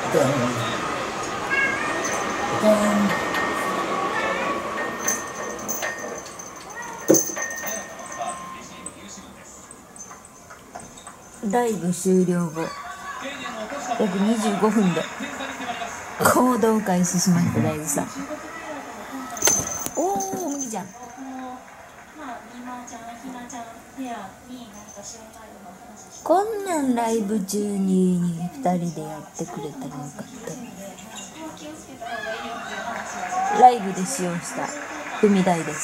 ライブ終了後約25分で行動開始しました。大豆さん、おお、麦ちゃん。こんなんライブ中に2人でやってくれたらよかった。ライブで使用した踏台です。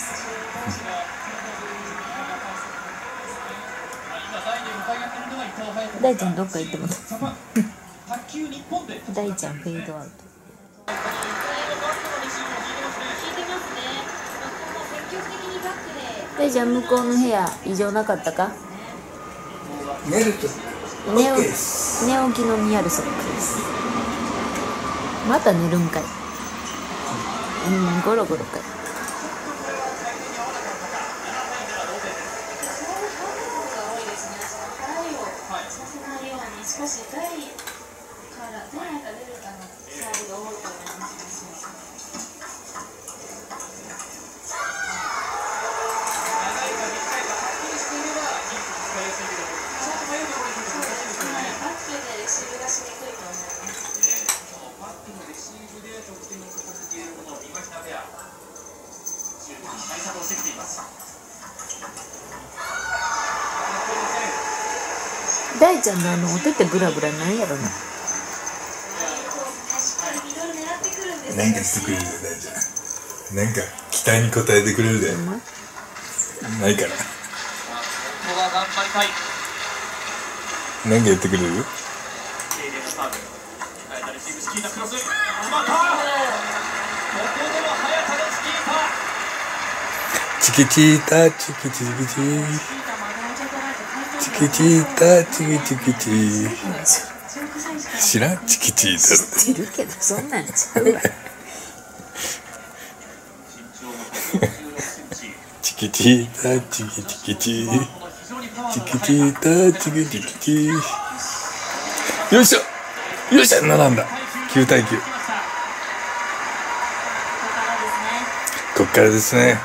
大ちゃんどっか行ってもらった大ちゃんフェードアウト。大ちゃん、向こうの部屋異常なかったか？ 寝ると寝起きのミヤルソックです。また寝るんかい。ゴロゴロかい。少し台から出るかなサイドが多いと思います。大ちゃんのお手ってブラブラなんやろな。 なんかしてくれるよ、大ちゃん。なんか期待に応えてくれるで。ないから。なんか言ってくれる？チキチータチキチキチチキチータチキチキチ知らん？チキチータ知ってるけどそんなんちゃうわ。 チキチータチキチキチチキチータチキチキチ。よいしょよっしゃ、並んだ。9対9。こっからですね。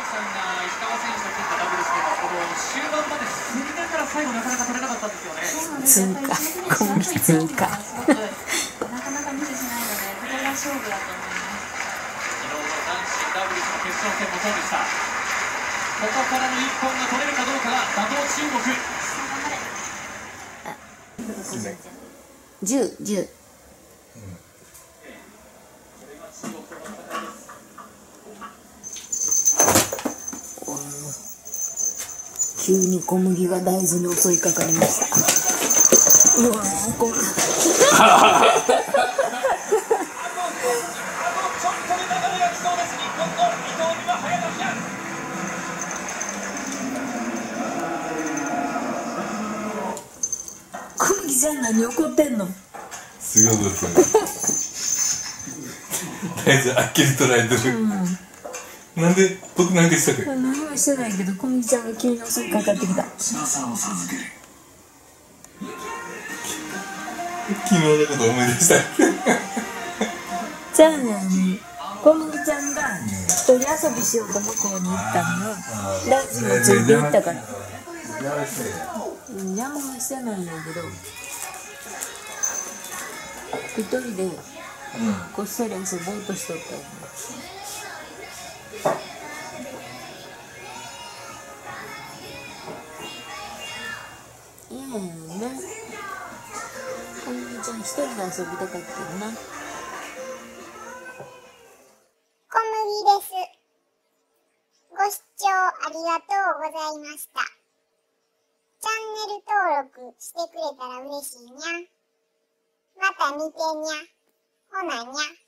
通過、今季通過。 ここからの一本が取れるかどうかが打倒中国。10。急に小麦が大豆に襲いかかりました。うわー、こ小麦ちゃん何怒ってんの？ すごいこと大豆あっきり捉えてる。なんで僕なんかしたっけ？ 何もしてないけど小麦ちゃんが急に襲いかかってきた。 昨日のこと思い出した。 じゃあね、小麦ちゃんが一人遊びしようと向こうに行ったのよ。大豆もついて行ったから。邪魔はしてないんやけど、一人でこっそり遊ぼうとしとったよね。いやね、小麦ちゃん一人で遊びたかったよな。 小麦です。ご視聴ありがとうございました。チャンネル登録してくれたら嬉しいにゃ。また見てにゃ。ほなにゃ。